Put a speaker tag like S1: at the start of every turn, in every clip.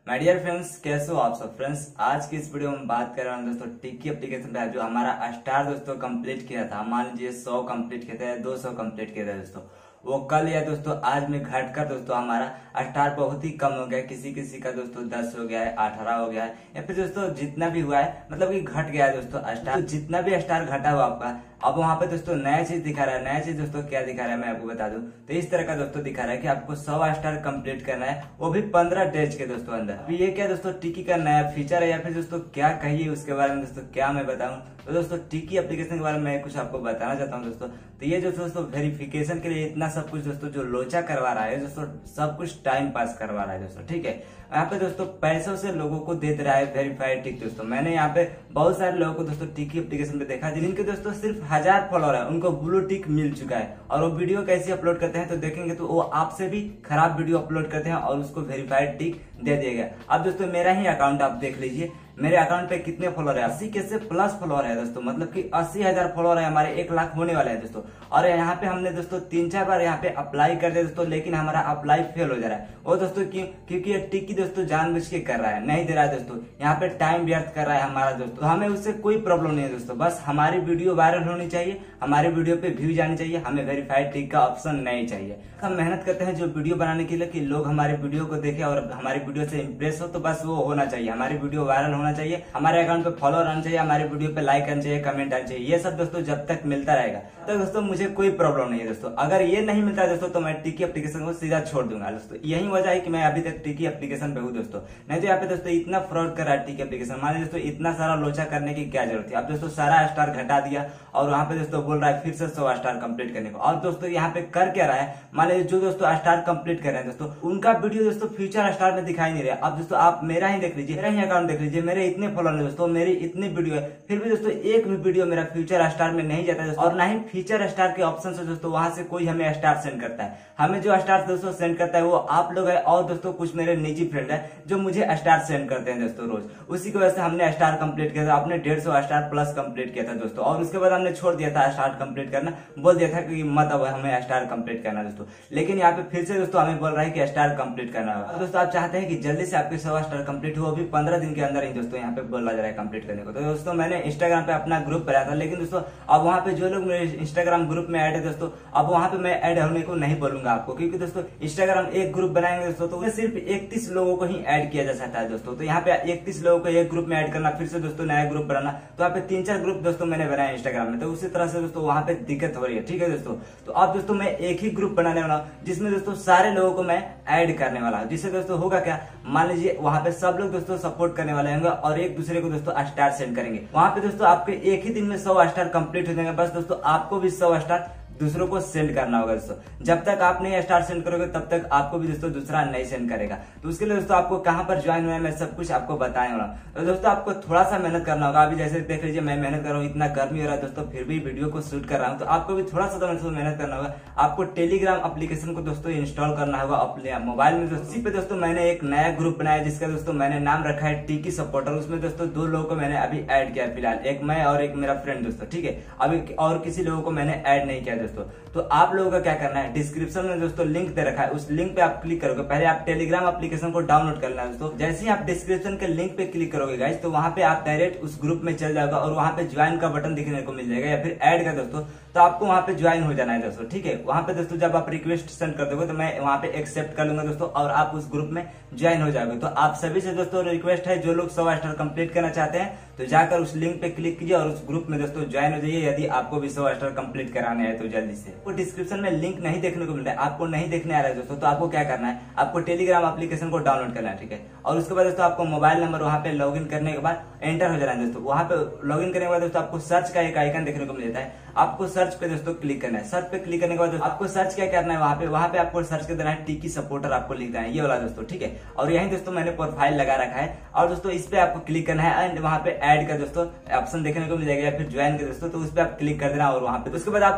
S1: My dear friends, कैसे हो आप सब फ्रेंड्स। आज की इस वीडियो में बात कर रहा हूँ दोस्तों टिकी एप्लीकेशन पे जो हमारा स्टार दोस्तों कंप्लीट किया था। मान लीजिए 100 कंप्लीट किया था, 200 कंप्लीट किया था दोस्तों। वो कल या दोस्तों आज में घट कर दोस्तों हमारा स्टार बहुत ही कम हो गया। किसी किसी का दोस्तों 10 हो गया है, 18 हो गया है, या फिर दोस्तों जितना भी हुआ है मतलब कि घट गया है दोस्तों स्टार। तो जितना भी स्टार घटा हुआ आपका, अब वहां पे दोस्तों नया चीज दिखा रहा है। नया चीज दोस्तों क्या दिखा रहा है मैं आपको बता दूं। तो इस तरह का दोस्तों दिखा रहा है कि आपको 100 स्टार कंप्लीट करना है, वो भी 15 डेज के दोस्तों अंदर। ये क्या दोस्तों टिकी का नया फीचर है या फिर दोस्तों क्या कहिए उसके बारे में दोस्तों क्या मैं बताऊं। तो दोस्तों टिकी एप्लीकेशन के बारे में मैं कुछ आपको बताना चाहता हूं दोस्तों। तो ये जो दोस्तों वेरिफिकेशन के लिए इतना सब कुछ दोस्तों जो लोचा करवा रहा है दोस्तों, सब कुछ टाइम पास करवा रहा है दोस्तों। ठीक है, यहाँ पे दोस्तों पैसों से लोगों को दे रहा है वेरीफाइड टिक दोस्तों। मैंने यहाँ पे बहुत सारे लोगों को दोस्तों टिकी एप्लीकेशन पे देखा जिनके दोस्तों सिर्फ 1000 फॉलोअर है, उनको ब्लू टिक मिल चुका है। और वो वीडियो कैसे अपलोड करते हैं तो देखेंगे तो वो आपसे भी खराब वीडियो अपलोड करते हैं और उसको वेरीफाइड टिक दे दिएगा। अब दोस्तों मेरा ही अकाउंट आप देख लीजिए, मेरे अकाउंट पे कितने फॉलोअर है, 80 के से प्लस फॉलोअर है दोस्तों। मतलब कि 80,000 फॉलोअर है, हमारे 1 लाख होने वाले हैं दोस्तों। और यहाँ पे हमने दोस्तों 3-4 बार यहाँ पे अप्लाई कर दिया दोस्तों, लेकिन हमारा अप्लाई फेल हो जा रहा है। वो दोस्तों क्योंकि ये टिकी दोस्तों जानबूझ के कर रहा है, नहीं दे रहा है दोस्तों। यहाँ पे टाइम व्यर्थ कर रहा है हमारा दोस्तों। तो हमें उससे कोई प्रॉब्लम नहीं है दोस्तों, बस हमारी वीडियो वायरल होनी चाहिए, हमारे वीडियो पे व्यू जानी चाहिए, हमें वेरीफाइड टिक का ऑप्शन नहीं चाहिए। हम मेहनत करते हैं जो वीडियो बनाने के लिए कि लोग हमारी वीडियो को देखें और हमारी वीडियो से इंप्रेस हो, तो बस वो होना चाहिए। हमारी वीडियो वायरल होना चाहिए, हमारे अकाउंट पे फॉलोअर आना चाहिए, हमारी वीडियो पे लाइक आना चाहिए, कमेंट आना चाहिए। ये सब दोस्तों जब तक मिलता रहेगा तो दोस्तों मुझे कोई प्रॉब्लम नहीं है दोस्तों। अगर ये नहीं मिलता दोस्तों तो मैं टिकी एप्लीकेशन को सीधा छोड़ दूंगा दोस्तों। यही वजह है कि मैं अभी तक टिकी एप्लीकेशन पे हूँ दोस्तों। नहीं तो यहाँ पे दोस्तों इतना फ्रॉड कर रहा है टिकी एप्लीकेशन। मान लीजिए दोस्तों इतना सारा लोचा करने की क्या जरूरत थी। अब दोस्तों सारा स्टार घटा दिया और वहां पे दोस्तों बोल रहा है फिर से 100 स्टार कंप्लीट करने को। और दोस्तों यहाँ पे कर क्या रहा है, मान लीजिए जो दोस्तों स्टार कंप्लीट कर रहे हैं दोस्तों, उनका वीडियो दोस्तों फ्यूचर स्टार में दिखाई नहीं रहा। अब दोस्तों आप मेरा ही देख लीजिए, मेरा ही अकाउंट देख लीजिए, मेरे इतने फॉलोअर है दोस्तों, मेरी इतनी वीडियो है, फिर भी दोस्तों एक भी वीडियो मेरा फ्यूचर स्टार में नहीं जाता है और ना ही फीचर स्टार के ऑप्शन से दोस्तों वहां से कोई हमें स्टार सेंड करता है। हमें जो स्टार दोस्तों सेंड करता है वो आप लोग है और दोस्तों कुछ मेरे निजी फ्रेंड है जो मुझे स्टार सेंड करते हैं दोस्तों रोज। उसी की वजह से हमने स्टार कंप्लीट किया था, आपने 150 स्टार प्लस कंप्लीट किया था दोस्तों। और उसके बाद हमने छोड़ दिया था स्टार कंप्लीट करना, बोल दिया था कि मत अब हमें स्टार कंप्लीट करना दोस्तों। लेकिन यहाँ पे फिर से दोस्तों हमें बोल रहा है कि स्टार कंप्लीट करना होगा। दोस्तों आप चाहते हैं कि जल्दी से आपके 100 स्टार कंप्लीट हो, अभी 15 दिन के अंदर ही दोस्तों यहाँ पे बोला जा रहा है कंप्लीट करने को। तो दोस्तों मैंने इंस्टाग्राम पे अपना ग्रुप बनाया था, लेकिन दोस्तों अब वहाँ पे जो लोग मेरे इंस्टाग्राम ग्रुप में ऐड है दोस्तों, अब वहाँ पे मैं ऐड होने को नहीं बोलूंगा आपको, क्योंकि दोस्तों इंस्टाग्राम एक ग्रुप बनाएंगे दोस्तों तो सिर्फ 31 लोगों को ही ऐड किया जा सकता है दोस्तों। तो यहाँ पे 31 लोगों को एक ग्रुप में ऐड करना, फिर से दोस्तों नया ग्रुप बनाना, तो यहाँ पे 3-4 ग्रुप दोस्तों मैंने बनाया इंस्टाग्राम में। तो उसी तरह से दोस्तों वहाँ पे दिक्कत हो रही है। ठीक है दोस्तों, तो अब दोस्तों मैं एक ही ग्रुप बनाने वाला हूँ जिसमें दोस्तों सारे लोगों को मैं ऐड करने वाला हूँ। जिससे दोस्तों होगा क्या, मान लीजिए वहाँ पे सब लोग दोस्तों सपोर्ट करने वाले होंगे और एक दूसरे को दोस्तों स्टार सेंड करेंगे। वहाँ पे दोस्तों आपके एक ही दिन में 100 स्टार कंप्लीट हो जाएंगे। बस दोस्तों आपको भी 100 स्टार दूसरों को सेंड करना होगा दोस्तों। जब तक आप नहीं स्टार सेंड करोगे तब तक आपको भी दोस्तों दूसरा नहीं सेंड करेगा। तो उसके लिए दोस्तों आपको कहां पर ज्वाइन होना है मैं सब कुछ आपको बताने वाला हूं। तो दोस्तों आपको थोड़ा सा मेहनत करना होगा। अभी जैसे देख लीजिए मैं मेहनत कर रहा हूँ, इतना गर्मी हो रहा है दोस्तों, फिर भी वीडियो को शूट कर रहा हूँ। तो आपको भी थोड़ा सा दोस्तों मेहनत करना होगा। आपको टेलीग्राम एप्लीकेशन को दोस्तों इंस्टॉल करना होगा अपने मोबाइल में। इसी पे दोस्तों मैंने एक नया ग्रुप बनाया जिसका दोस्तों मैंने नाम रखा है टिकी सपोर्टर। उसमें दोस्तों 2 लोगों को मैंने अभी ऐड किया फिलहाल, एक मैं और एक मेरा फ्रेंड दोस्तों। ठीक है, अभी और किसी लोगों को मैंने ऐड नहीं किया दोस्तों। तो आप लोगों का क्या करना है, डिस्क्रिप्शन में दोस्तों लिंक दे रखा है, उस लिंक पे आप क्लिक करोगे। पहले आप टेलीग्राम एप्लीकेशन को डाउनलोड करना है दोस्तों। जैसे ही आप डिस्क्रिप्शन के लिंक पे क्लिक करोगे गाइस, तो वहां पे आप डायरेक्ट उस ग्रुप में चल जाओगे और वहां पे ज्वाइन का बटन दिखने को मिल जाएगा या फिर ऐड का दोस्तों। तो आपको वहां पे ज्वाइन हो जाना है दोस्तों। ठीक है, वहां पे दोस्तों जब आप रिक्वेस्ट सेंड कर दोगे तो मैं वहां पे एक्सेप्ट कर लूंगा दोस्तों और आप उस ग्रुप में ज्वाइन हो जाओगे। तो आप सभी से दोस्तों रिक्वेस्ट है, जो लोग 100 स्टार कंप्लीट करना चाहते हैं तो जाकर उस लिंक पे क्लिक कीजिए और उस ग्रुप में दोस्तों ज्वाइन हो जाइए, यदि आपको भी 100 स्टार कंप्लीट कराने हैं तो जल्दी से। वो डिस्क्रिप्शन में लिंक नहीं देखने को मिल रहा है, आपको नहीं देखने आ रहा है दोस्तों, तो आपको क्या करना है, आपको टेलीग्राम एप्लीकेशन को डाउनलोड करना है। ठीक है, और उसके बाद दोस्तों आपको मोबाइल नंबर वहां पे लॉग इन करने के बाद एंटर हो जाना है दोस्तों। वहां पे लॉग इन करने के बाद दोस्तों आपको सर्च का एक आइकन देखने को मिल जाता है, आपको सर्च पे दोस्तों क्लिक करना है। सर्च पे क्लिक करने के बाद आपको सर्च क्या करना है, वहां पे आपको सर्च कर देना है टिकी सपोर्टर, आपको लिखना है ये वाला दोस्तों। ठीक है, और यही दोस्तों मैंने प्रोफाइल लगा रखा है और दोस्तों इस पे आपको क्लिक करना है एंड वहां पे ऐड का दोस्तों ऑप्शन देखने को मिल जाएगा या फिर ज्वाइन का दोस्तों, तो उस पे आप क्लिक कर देना और वहां पे उसके बाद आप उस ग्रुप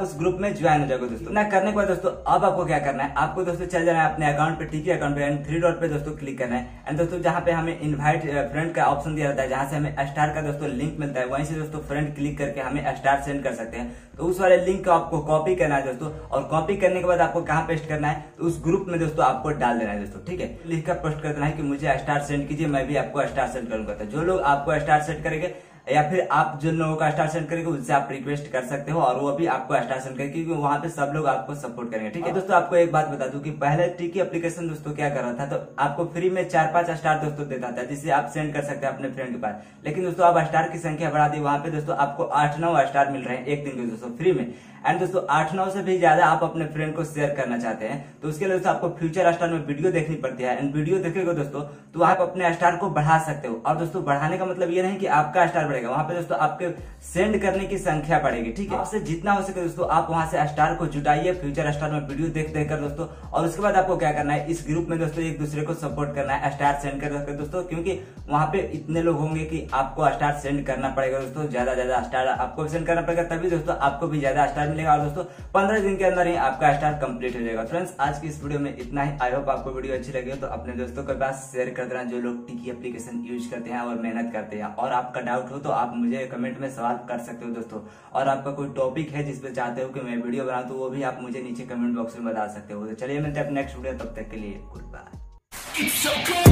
S1: में ज्वाइन हो जाएगा दोस्तों। इतना करने के बाद दोस्तों अब आपको क्या करना है, आपको दोस्तों चल जाना है अपने अकाउंट पे, टीके अकाउंट पे, एंड 3 डॉट पे दोस्तों क्लिक करना है। एंड दोस्तों जहाँ पे हमें इनवाइट फ्रेंड का ऑप्शन दिया जाता है, जहाँ से हमें स्टार का दोस्तों लिंक मिलता है, वहीं से दोस्तों फ्रेंड क्लिक करके हमें स्टार सेंड कर सकते हैं। तो उस वाले लिंक को आपको कॉपी करना है दोस्तों, और कॉपी करने के बाद आपको कहाँ पेस्ट करना है, तो उस ग्रुप में दोस्तों आपको डाल देना है दोस्तों। ठीक है, लिख कर पोस्ट कर देना है कि मुझे स्टार सेंड कीजिए, मैं भी आपको स्टार सेंड करूंगा। तो जो लोग आपको स्टार सेंड करेंगे या फिर आप जिन लोगों का स्टार सेंड करेंगे उनसे आप रिक्वेस्ट कर सकते हो, और वो भी आपको स्टार सेंड करेंगे, क्योंकि वहां पे सब लोग आपको सपोर्ट करेंगे। ठीक है दोस्तों, आपको एक बात बता दूं कि पहले टिकी एप्लीकेशन दोस्तों क्या कर रहा था, तो आपको फ्री में 4-5 स्टार दोस्तों देता था, जिसे आप सेंड कर सकते हैं अपने फ्रेंड के पास। लेकिन दोस्तों अब स्टार की संख्या बढ़ा दी, वहां पे दोस्तों आपको 8-9 स्टार मिल रहे हैं एक दिन के दोस्तों फ्री में। एंड दोस्तों 8-9 से भी ज्यादा आप अपने फ्रेंड को शेयर करना चाहते हैं, तो उसके लिए दोस्तों आपको फ्यूचर स्टार में वीडियो देखनी पड़ती है। एंड वीडियो देखेगा दोस्तों तो आप अपने स्टार को बढ़ा सकते हो। और दोस्तों बढ़ाने का मतलब ये नहीं कि आपका स्टार बढ़ेगा, वहां पे दोस्तों आपके सेंड करने की संख्या बढ़ेगी। ठीक है, आपसे जितना हो सके दोस्तों आप वहां से स्टार को जुटाइए फ्यूचर स्टार में वीडियो देख कर दोस्तों। और उसके बाद आपको क्या करना है, इस ग्रुप में दोस्तों एक दूसरे को सपोर्ट करना है, स्टार सेंड कर दोस्तों, क्योंकि वहां पे इतने लोग होंगे कि आपको स्टार सेंड करना पड़ेगा दोस्तों। ज्यादा स्टार आपको सेंड करना पड़ेगा, तभी दोस्तों आपको भी ज्यादा स्टार मिलेगा, और दोस्तों 15 दिन के अंदर ही आपका स्टार कंप्लीट हो जाएगा। फ्रेंड्स आज की इस वीडियो में इतना ही। आई होप आपको वीडियो अच्छी लगी हो तो अपने दोस्तों के पास शेयर कर देना, जो लोग टिकी एप्लीकेशन यूज करते हैं और मेहनत करते हैं। और आपका डाउट हो तो आप मुझे कमेंट में सवाल कर सकते हो दोस्तों, और आपका कोई टॉपिक है जिसपे चाहते हो कि मैं वीडियो बनाऊं, तो वो भी आप मुझे नीचे कमेंट बॉक्स में बता सकते हो। तो चलिए मिलते हैं नेक्स्ट वीडियो, तब तक के लिए गुड बाय।